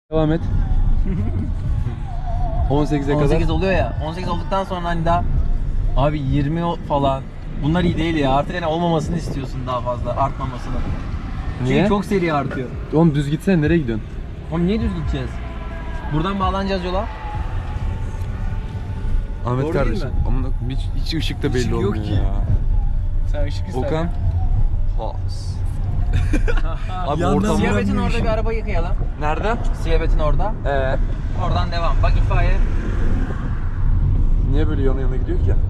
Devam et. 18'e kadar. 18 oluyor ya. 18 olduktan sonra hani daha abi 20 falan. Bunlar iyi değil ya. Artık hani olmamasını istiyorsun daha fazla, artmamasını. Niye? Çünkü çok seri artıyor. Oğlum düz gitsene, nereye gidiyorsun? Oğlum niye düz gideceğiz? Buradan bağlanacağız yola. Ahmet Doğru kardeşim. değil mi? Ama hiç ışık da belli Işık yok olmuyor ki. ya. Sen ışık ister. Okan. Has. Abi Yandan ortam... Siyabetin orada ışık. bir araba yıkayalım. Nerede? Siyabetin orada. Oradan devam. Bak itfaiye. Niye böyle yana yana gidiyor ki?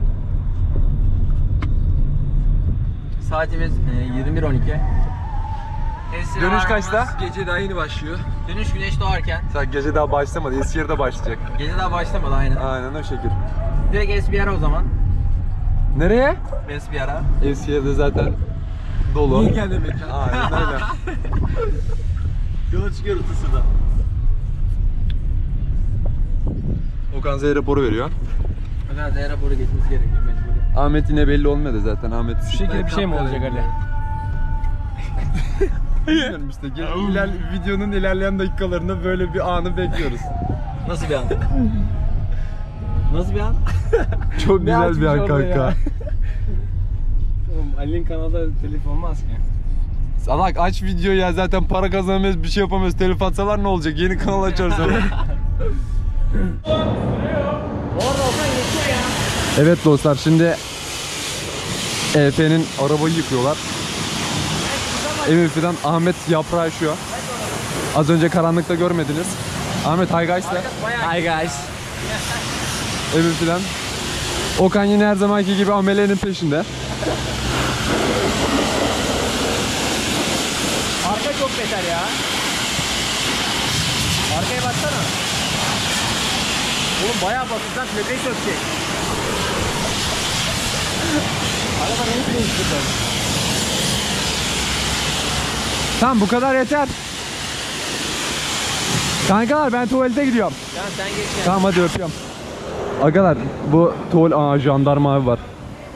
Saatimiz 21:12. Esir Dönüş arabamız- kaçta? Gece daha yeni başlıyor. Dönüş güneş doğarken. Sen gece daha başlamadı. Eskişehir'de başlayacak. Gece daha başlamadı aynen. Aynen o şekil. Direkt SBR o zaman. Nereye? SBR'a. Eskişehir'de zaten dolu. Niye geldi mekan? Aynen öyle. Yola çıkıyoruz Isır'da. Okan Z raporu veriyor. Ömer Zehra boru geçmesi gerekiyor mecburi. Ahmet yine belli olmadı zaten. Ahmet Bu şekilde bir şey mi olacak Ali? Bilmiyorum işte. Videonun ilerleyen dakikalarında böyle bir anı bekliyoruz. Nasıl bir an? Nasıl bir an? Çok Ne güzel bir açmış an orada kanka. ya? Oğlum Ali'nin kanalda telif olmaz ki. Salak aç video ya, zaten para kazanamıyoruz, bir şey yapamıyoruz. Telif atsalar ne olacak? Yeni kanal açarız hemen. Evet dostlar, şimdi EF'nin arabayı yıkıyorlar. Emin fidan Ahmet yaprağı aşıyor. Az önce karanlıkta görmediniz. Ahmet hi guys de. Hi guys. Emin fidan. Okan yine her zamanki gibi amelenin peşinde. Arka çok beter ya. Arkaya baksana. Oğlum bayağı basınçtan plakayı sökecek. Araba neyi değiştirdi? Tamam, bu kadar yeter. Kankalar ben tuvalete gidiyorum. Tamam sen geç yani. Tamam hadi öpüyorum. Agalar bu jandarma abi var.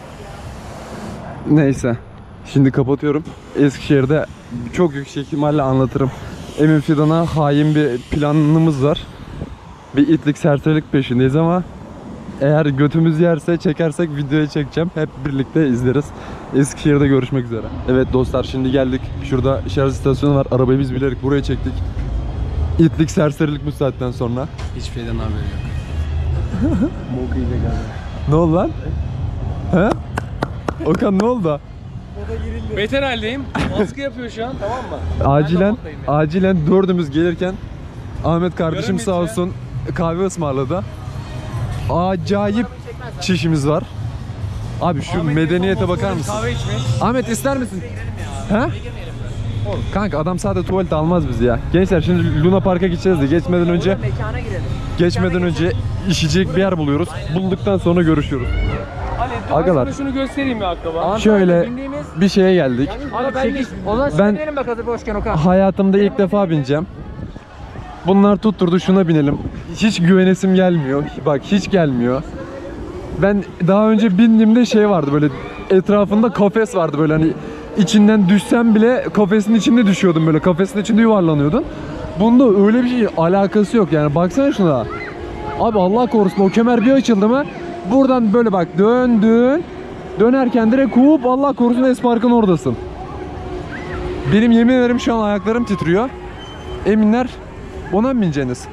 Neyse. Şimdi kapatıyorum. Eskişehir'de çok yüksek ihtimalle anlatırım. Emin Fidan'a hain bir planımız var. Bir itlik serserilik peşindeyiz ama eğer götümüz yerse çekersek videoya çekeceğim. Hep birlikte izleriz. Eskişehir'de görüşmek üzere. Evet dostlar, şimdi geldik. Şurada şarj istasyonu var. Arabayı biz bilerek buraya çektik. İtlik serserilik bu saatten sonra. Hiçbir şeyden haberi yok. Mok yiyecek abi. Ne oldu lan? He? Okan ne oldu? Beter haldeyim. Baskı yapıyor şu an, tamam mı? Acilen dördümüz gelirken Ahmet kardeşim Yarım sağ litre. olsun kahve ısmarladı. Acayip çişimiz var. Abi şu medeniyete bakar mısın? Kahve içmek. Ahmet ister misin? He? Kanka adam sadece tuvalet almaz bizi ya. Gençler şimdi Luna Park'a gideceğiz de geçmeden önce Mekana girelim. işecek bir yer buluyoruz. Bulduktan sonra görüşüyoruz. Ali dur, Agalar. ben sana şunu göstereyim ya akraba. Şöyle bir şeye geldik. Abi ben o zaman Ben- binelim bak hazır boşken Okan. Hayatımda ilk defa bineceğim. Bunlar tutturdu şuna binelim. Hiç güvenesim gelmiyor. Bak hiç gelmiyor. Ben daha önce bindiğimde şey vardı, böyle etrafında kafes vardı, böyle hani içinden düşsem bile kafesin içinde düşüyordun, böyle kafesin içinde yuvarlanıyordun. Bunda öyle bir şey alakası yok yani, baksana şuna. Abi Allah korusun, o kemer bir açıldı mı buradan böyle bak döndün. Dönerken direkt kuğup Allah korusun Espark'ın oradasın. Benim yemin ederim şu an ayaklarım titriyor. Eminler, ona mı bineceksiniz?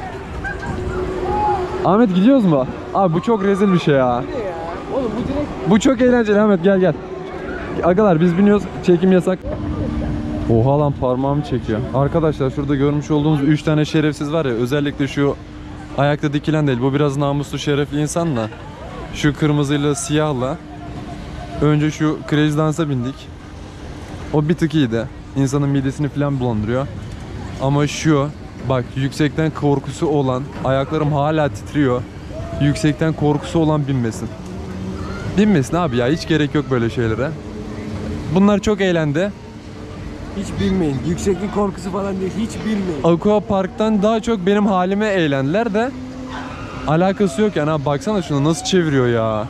Ahmet gidiyoruz mu? Abi bu çok rezil bir şey ya. Oğlum bu direkt Bu çok eğlenceli Ahmet, gel gel. Agalar biz biniyoruz, çekim yasak. Oha lan, parmağımı çekiyor. Arkadaşlar şurada görmüş olduğunuz 3 tane şerefsiz var ya, özellikle şu ayakta dikilen değil, bu biraz namuslu şerefli insanla. Şu kırmızıyla siyahla. Önce şu Crazy Dance'a bindik. O bir tık iyiydi. İnsanın midesini falan bulandırıyor. Ama şu bak, yüksekten korkusu olan, ayaklarım hala titriyor. Yüksekten korkusu olan binmesin. Binmesin abi ya, hiç gerek yok böyle şeylere. Bunlar çok eğlendi. hiç bilmeyin. Yükseklik korkusu falan değil. Hiç bilmeyin. Aqua Park'tan daha çok benim halime eğlendiler de alakası yok yani abi, baksana şuna nasıl çeviriyor ya.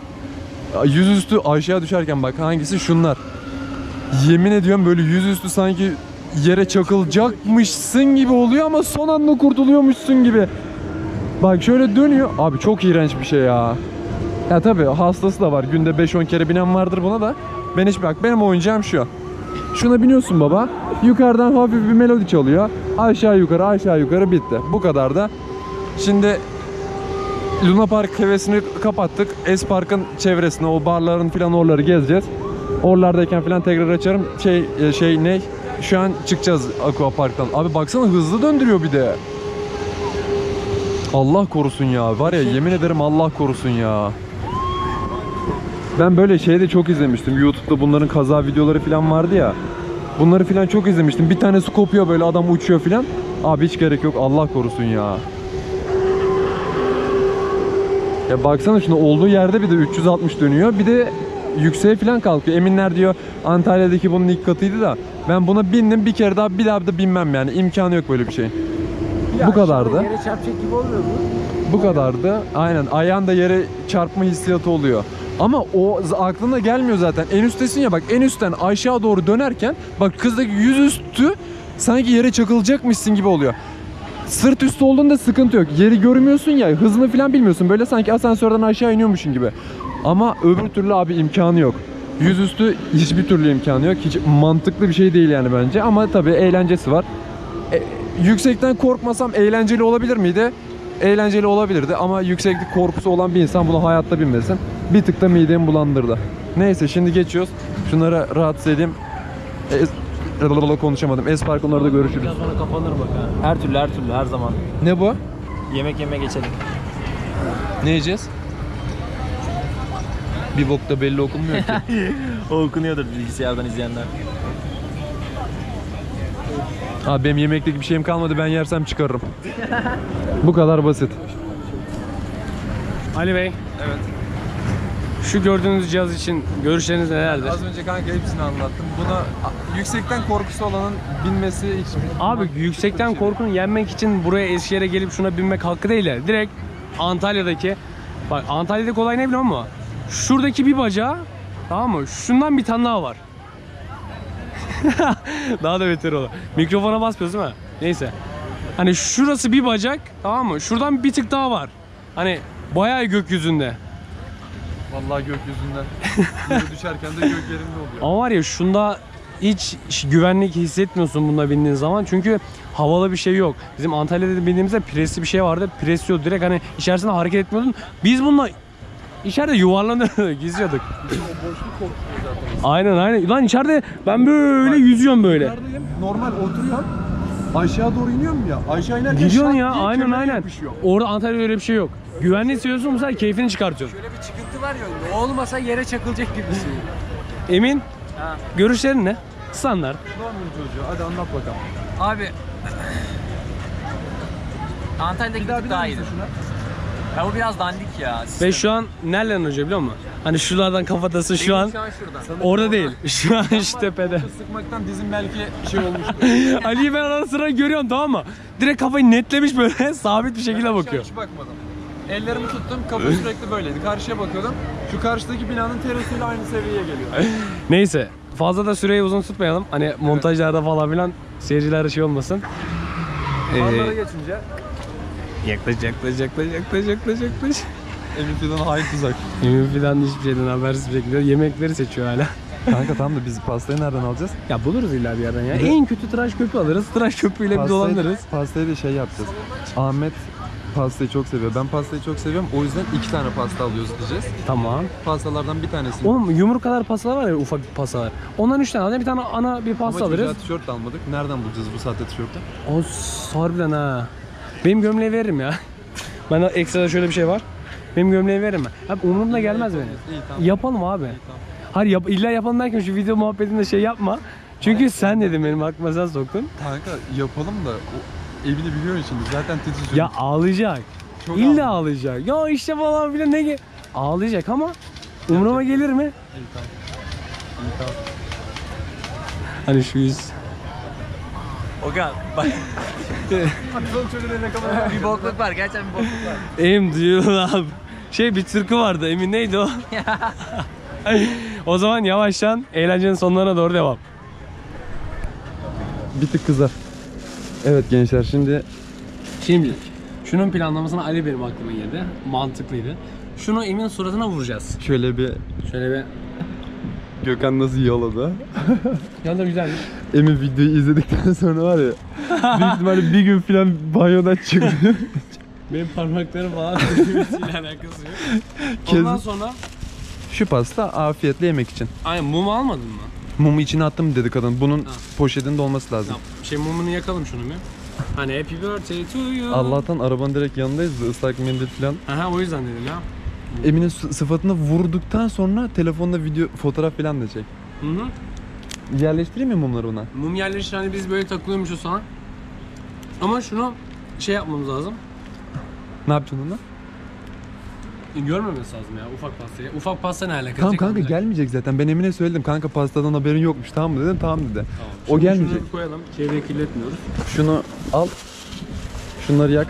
Yüzüstü aşağı düşerken bak, hangisi şunlar. Yemin ediyorum böyle yüzüstü sanki yere çakılacakmışsın gibi oluyor ama son anda kurtuluyormuşsun gibi. Bak şöyle dönüyor. Abi çok iğrenç bir şey ya. Ya tabii hastası da var. Günde 5-10 kere binen vardır buna da. Ben hiç bak benim oyuncağım şu. Şuna biniyorsun baba. Yukarıdan hafif bir melodi çalıyor. Aşağı yukarı bitti. Bu kadar da. Şimdi Luna Park hevesini kapattık. Espark'ın çevresine, o barların filan oraları gezeceğiz. Oralardayken filan tekrar açarım. Ne? Şu an çıkacağız Aqua Park'tan. Abi baksana hızlı döndürüyor bir de. Allah korusun ya. Var ya yemin ederim Allah korusun ya. Ben böyle şeyde çok izlemiştim. YouTube'da bunların kaza videoları filan vardı ya. Bunları filan çok izlemiştim. Bir tanesi kopuyor böyle, adam uçuyor filan. Abi hiç gerek yok. Allah korusun ya. Ya baksana şuna, olduğu yerde bir de 360 dönüyor. Bir de yükseğe falan kalkıyor. Eminler diyor Antalya'daki bunun ilk katıydı da. Ben buna bindim bir kere daha, bir daha da binmem yani. İmkanı yok böyle bir şey. Bu kadardı. Yere çarpacak gibi olmuyor mu? Bu kadardı. Aynen. Ayağın da yere çarpma hissiyatı oluyor. Ama o aklına gelmiyor zaten. En üsttesin ya bak, en üstten aşağı doğru dönerken bak kızdaki yüzüstü sanki yere çakılacakmışsın gibi oluyor. Sırt üstü olduğunda sıkıntı yok. Yeri görmüyorsun ya, hızını falan bilmiyorsun. Böyle sanki asansörden aşağı iniyormuşsun gibi. Ama öbür türlü abi imkanı yok. Yüzüstü hiçbir türlü imkanı yok. Hiç mantıklı bir şey değil yani bence. Ama tabii eğlencesi var. Yüksekten korkmasam eğlenceli olabilir miydi? Eğlenceli olabilirdi ama yükseklik korkusu olan bir insan buna hayatta binmesin. Bir tık da midemi bulandırdı. Neyse şimdi geçiyoruz. Şunlara rahatsız edeyim. Konuşamadım. Espark'larda görüşürüz. Biraz sonra kapanır bak ha. Her türlü her zaman. Ne bu? Yemek yeme geçelim. Ne yiyeceğiz? Bir bok da belli okunmuyor ki. O okunuyordur bilgisayardan izleyenler. Abi benim yemeklik bir şeyim kalmadı, ben yersem çıkarırım. Bu kadar basit. Ali Bey. Evet. Şu gördüğünüz cihaz için görüşleriniz nelerdir? Az önce kanka hepsini anlattım. Buna yüksekten korkusu olanın binmesi hiç... Abi yüksekten korkunu yenmek için buraya Eskişehir'e gelip şuna binmek hakkı değil de direkt Antalya'daki, bak Antalya'daki olay ne biliyor musun? Şuradaki bir bacağı, tamam mı? Şundan bir tane daha var. Daha da beter olur. Mikrofona basmıyoruz değil mi? Neyse. Hani şurası bir bacak, tamam mı? Şuradan bir tık daha var. Hani bayağı gökyüzünde. Vallahi gökyüzünden yere düşerken de gök yerinde oluyor. Ama var ya şunda hiç güvenlik hissetmiyorsun bunda bindiğin zaman. Çünkü havalı bir şey yok. Bizim Antalya'da bindiğimizde presli bir şey vardı. Pres yok. Direkt hani içerisinde hareket etmiyordun. Biz bununla içeride yuvarlanıyorduk, gizliyorduk. Boşluk korkutuyor zaten. Aynen. Lan içeride ben böyle yüzüyorum böyle. Yukarıdayım, normal oturuyorum. Aşağı doğru iniyorum ya. Aşağı inerken Gidiyorsun şak ya, diye aynen. kemere yapışıyor. Orada Antalya'da öyle bir şey yok. Güvenli hissediyorsun, bu sefer keyfini çıkartıyorsun. Şöyle bir çıkıntı var ya, olmasa yere çakılacak gibi bir şey. Emin, Ha. görüşlerin ne? Standart. Doğum günü çocuğu. Hadi anlat bakalım. Abi Antalya'daki bir tık daha iyiydi. Şuna. Ya bu biraz dandik ya. Ve şu an nereden önce biliyor musun? Hani şuralardan kafatası şu an şuradan. orada değil. Şu an şu tepede. Sıkmaktan dizim belki şey olmuştu. Ali'yi ben ara sıra görüyorum, tamam mı? Direkt kafayı netlemiş böyle sabit bir şekilde bakıyor. Hiç bakmadım. Ellerimi tuttum, kafa sürekli böyleydi. Karşıya bakıyordum. Şu karşıdaki binanın terasıyla aynı seviyeye geliyor. Neyse, fazla da süreyi uzun tutmayalım. Hani montajlarda falan filan seyircilere şey olmasın. Farlara geçince Yaklaş. Emin Fidan'a hain tuzak. Emin filan hiçbir şeyden habersiz bir şekilde yemekleri seçiyor hala. Kanka tamam da biz pastayı nereden alacağız? Ya buluruz illa bir yerden ya. En kötü tıraş köpüğü alırız. Tıraş köpüğüyle bir dolanırız. Pastayı da şey yapacağız. Ahmet pastayı çok seviyor. Ben pastayı çok seviyorum. O yüzden 2 tane pasta alıyoruz diyeceğiz. Tamam. Pastalardan bir tanesini. Oğlum yumruk kadar pastalar var ya, ufak pastalar. Ondan 3 tane alacağız. Bir tane ana bir pasta Ama çocuğa alırız. tişört de almadık. Nereden bulacağız bu saatte tişörtü? O harbiden ha. Benim gömleği veririm ya. Bende ekstra şöyle bir şey var. Benim gömleği veririm ben. Abi umurumda gelmez benim. İyi tamam. Yapalım abi. Tamam. Hayır illa yapalım derken şu video muhabbetinde şey yapma. Çünkü sen dedin, benim aklıma sen soktun. Kanka yapalım da o evini biliyorsun şimdi. Zaten titriyor. Ya ağlayacak. Çok İlla ağlayacak. Ya işte falan filan ne ağlayacak ama umuruma gelir mi? İyi tamam. İyi tamam. Hani şu yüz. Okan bak Son çocuğun eline kamera. bir bokluk var, gerçekten bir bokluk var. Em diyor abi. Şey bir tırkı vardı, Emin neydi o? O zaman yavaştan eğlencenin sonlarına doğru devam. bir tık kızar. Evet gençler şimdi Şimdi şunun planlamasını Ali benim aklıma geldi. Mantıklıydı. Şunu Emin suratına vuracağız. şöyle bir Şöyle bir. Gökhan nasıl yaladı. Ya da güzelmiş. Emin videoyu izledikten sonra var ya büyük ihtimalle bir gün falan banyodan çıktı. Benim parmaklarım falan ile alakası yok. Ondan sonra Şu pasta afiyetle yemek için. aynen mum almadın mı? Mumu içine attım dedi kadın. Bunun Ha. poşetinde olması lazım. Tamam. Mumunu yakalım şunu bir. Hani happy birthday to you. Allah'tan arabanın direkt yanındayız da ıslak mendil falan. Aha o yüzden dedim ya. Emin'in sıfatını vurduktan sonra telefonda video fotoğraf falan da çek. Hı hı. Yerleştireyim mi mumları ona? Mum yerleşir hani biz böyle takılıyormuşuz falan. Ama şunu şey yapmamız lazım. Ne yapacaksın onunla? Görmemesi lazım ya ufak pastayı. Ufak pasta ne alakası? Tamam kanka gelmeyecek zaten. Ben Emin'e söyledim. Kanka pastadan haberin yokmuş. Tamam mı dedim. Tamam dedi. Tamam. O Şimdi gelmeyecek. şunu koyalım. Çevreyi kirletmiyoruz. Şunu al. Şunları yak.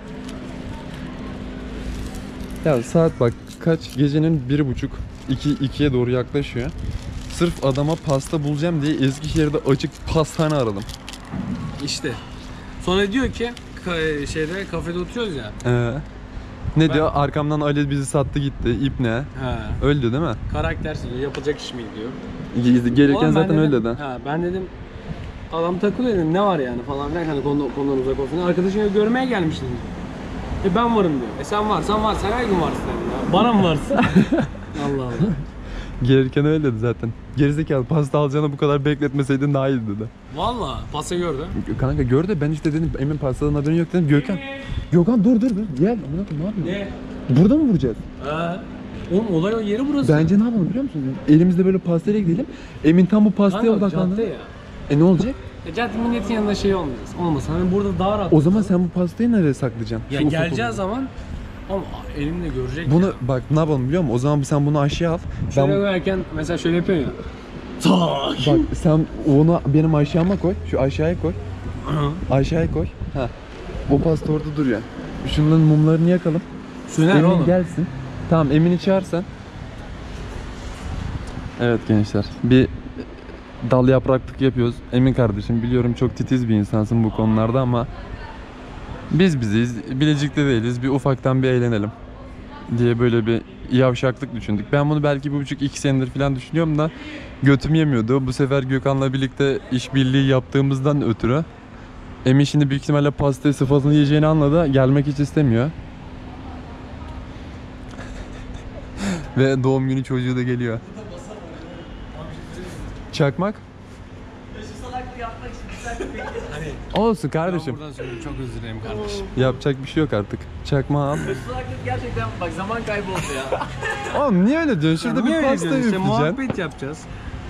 Ya saat bak kaç? Gecenin 1:30 2'ye doğru yaklaşıyor. Sırf adama pasta bulacağım diye Eskişehir'de açık pastane aradım. İşte. Sonra diyor ki şeyde kafede oturuyoruz ya. Ne diyor? Arkamdan Ali bizi sattı gitti. İp ne? He. Öldü değil mi? Karaktersiz diyor. Yapılacak iş mi diyor. Gereken Oğlum ben zaten öyle dedim, dedi. Ha, ben dedim adam takılıyor dedim ne var yani falan filan hani konudan uzak olsun. Arkadaşını görmeye gelmiş dedim. Ben varım diyor. Sen varsan var. Sen her gün varsın dedim ya. Bana mı varsın? Allah Allah. Gereken öyle dedi zaten. Gerizekalı pasta alacağını bu kadar bekletmeseydin daha iyiydi dedi. Valla pasta gördü. Kanka gör de ben işte dedim Emin pastadan haberin yok dedim. Gökhan dur dur. Gel. Amına koyayım, ne yapıyorsun? Ne? Burada mı vuracağız? Oğlum olay o yeri burası. Bence ne yapalım biliyor musun? Elimizde böyle pastayla gidelim. Emin tam bu pastaya Kanka, odaklandı. cadde ya. Ne olacak? Cadde milletin yanında şey olmayacağız. Olmasın. Hani burada daha rahat. O zaman sen bu pastayı nereye saklayacaksın? ya Şu ufak geleceği olan. zaman ama elimde görecek. Bunu ya. bak ne yapalım biliyor musun? O zaman sen bunu aşağı al. Şöyle Ben, koyarken mesela şöyle yapıyorsun ya. Tak. bak sen onu benim aşağıma koy. Şu aşağıya koy. Aşağıya koy. Ha. O pasta orada duruyor. Şunların mumlarını yakalım. Söner Emin oğlum. gelsin. Tamam Emin'i çağırsan. Evet gençler. Bir dal yapraklık yapıyoruz. Emin kardeşim biliyorum çok titiz bir insansın bu konularda ama biz biziz. Bilecik'te değiliz. Bir ufaktan bir eğlenelim diye böyle bir yavşaklık düşündük. Ben bunu belki 1,5-2 senedir falan düşünüyorum da götüm yemiyordu. Bu sefer Gökhan'la birlikte işbirliği yaptığımızdan ötürü Emin şimdi büyük ihtimalle pastayı sıfatını yiyeceğini anladı. Gelmek hiç istemiyor. Ve doğum günü çocuğu da geliyor. Çakmak? Olsun kardeşim. Buradan söyleyeyim çok özür dilerim kardeşim. Yapacak bir şey yok artık. Çakmağı al. Islaklık gerçekten bak zaman kaybı oldu ya. Oğlum niye öyle diyorsun? Şurada Niye bir öyle pasta diyorsun? İşte üfleyeceksin. muhabbet yapacağız.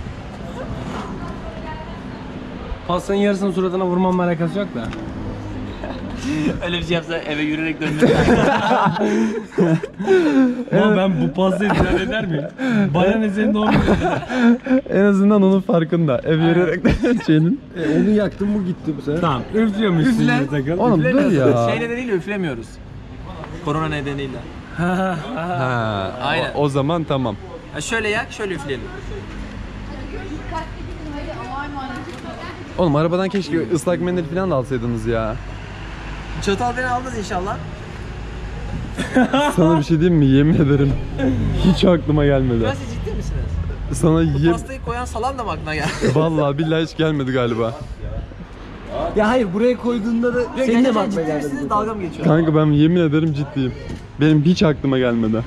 Pastanın yarısını suratına vurmamla alakası yok da. Öyle bir şey yapsa eve yürüyerek döndüm. Ama ben bu pastayı idare eder miyim? Bana ne senin doğum günün? En azından onun farkında. Ev yürüyerek de şeyinin. Onu yaktım bu gitti bu sefer. Tamam üflüyormuşsun Üfle. bir takım. Oğlum dur ya. Şey nedeniyle üflemiyoruz. Korona nedeniyle. Ha, Aynen. o zaman tamam. Ya şöyle yak, şöyle üfleyelim. Oğlum arabadan keşke ıslak mendil falan da alsaydınız ya. Çatal beni aldınız inşallah. Sana bir şey diyeyim mi? Yemin ederim. Hiç aklıma gelmedi. Ben siz ciddi misiniz? Sana Pastayı koyan salam da mı aklına geldi? Vallahi billahi hiç gelmedi galiba. Ya hayır buraya koyduğunda da senin de Gerçekten bakma ciddi geldi. misiniz? Dalga mı geçiyor? Kanka ben yemin ederim ciddiyim. Benim hiç aklıma gelmedi.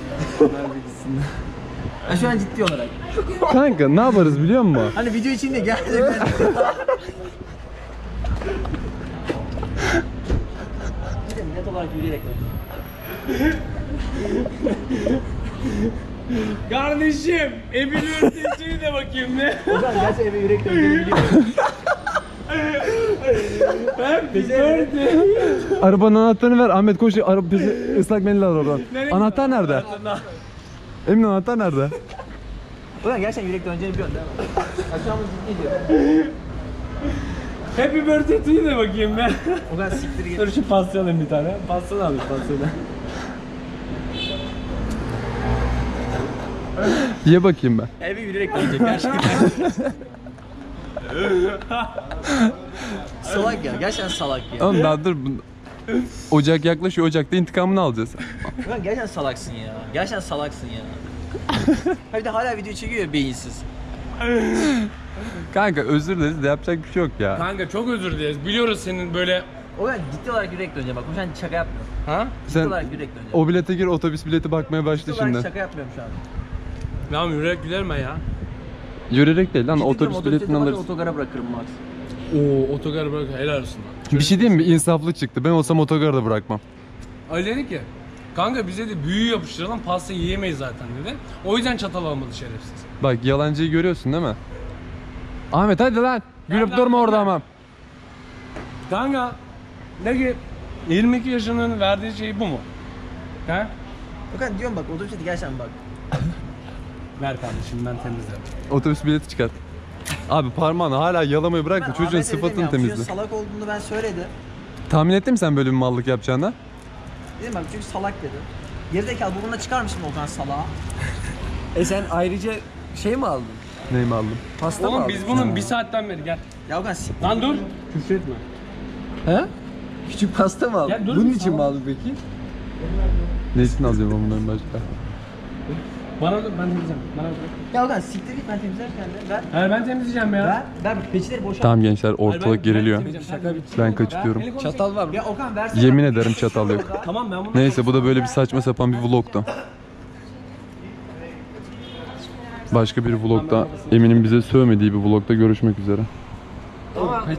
Ya şu an ciddi olarak. Kanka ne yaparız biliyor musun? Hani video için de gerçekten. Net olarak yürüyerek Kardeşim, Emin Örteci'yi de bakayım ne? Hocam gerçi eve yürek döndüğünü biliyorum. Arabanın anahtarını ver Ahmet koş araba ıslak mendil al oradan. Anahtar nerede? Emin anahtar nerede? Ulan gerçekten yürek döneceğini biliyorsun değil mi? Aşağımız ciddi diyor. Happy birthday to you de bakayım ben. O kadar siktir git. Dur şu pastayı alayım bir tane. Pastayı alayım pastayı. Ye bakayım ben. Eve yürüyerek dönecek gerçekten. Salak ya. Gerçekten salak ya. Oğlum daha dur. Ocak yaklaşıyor. Ocak'ta intikamını alacağız. Ulan gerçekten salaksın ya. Gerçekten salaksın ya. Ha bir de hala video çekiyor ya beyinsiz. Kanka özür dileriz de yapacak bir şey yok ya. Kanka çok özür dileriz. Biliyoruz senin böyle... O ben ciddi olarak yürek döneceğim bak. Bu şu an şaka yapmıyorum. Ha? Ciddi Sen olarak yürek döneceğim. o bilete gir, otobüs bileti bakmaya başla Ciddi olarak şimdi. şaka yapmıyorum şu an. Tamam yürek güler mi ya? Yürüyerek değil lan, Ciddi otobüs diyorum, biletini otobüste alırız. Otogara bırakırım Max. Oo otogar bırak helal olsun lan. Bir şey diyeyim mi? İnsaflı çıktı. Ben olsam otogarda bırakmam. Ali dedi ki kanka bize de büyü yapıştıralım pasta yiyemeyiz zaten dedi. O yüzden çatal almadı şerefsiz. Bak yalancıyı görüyorsun değil mi? Ahmet hadi lan. Gülüp Nereden durma orada lan? ama. Kanka ne ki 22 yaşının verdiği şey bu mu? He? Bakın diyorum bak otobüste gerçekten bak. Ver kardeşim ben temizlerim. Otobüs bileti çıkart. Abi parmağını hala yalamayı bırak da Ben çocuğun Ahmet'e dedim sıfatını ya, temizle. Çocuğun salak olduğunu ben söyledim. Tahmin ettin mi sen böyle bir mallık yapacağını? Dedim bak çünkü salak dedim. Gerizekalı burnuna çıkarmışım o kadar salağa. Sen ayrıca şey mi aldın? Neyimi aldım? Pasta mı Oğlum aldın? biz bunun bir saatten beri gel. Ya Okan sik. Lan dur. Küfür etme. He? Küçük pasta mı aldın? Ya dur Bunun bir için mi saniye. aldın peki? Ne için alacağım onların başka? Bana dur ben temizleyeceğim. Bana dur. Ya Okan siktir git ben temizlerken de. Ver. Hayır ben temizleyeceğim ya. Ver peçeleri boşalt. Tamam gençler, ortalık geriliyor. Şaka bitti. Ben kaçıyorum. Çatal var mı? Ya Okan versene. Yemin ederim çatal yok. Tamam ben bunu... Neyse bu da böyle bir saçma sapan bir vlogtu. Başka bir vlogda, Emin'in bize sövmediği bir vlogda görüşmek üzere.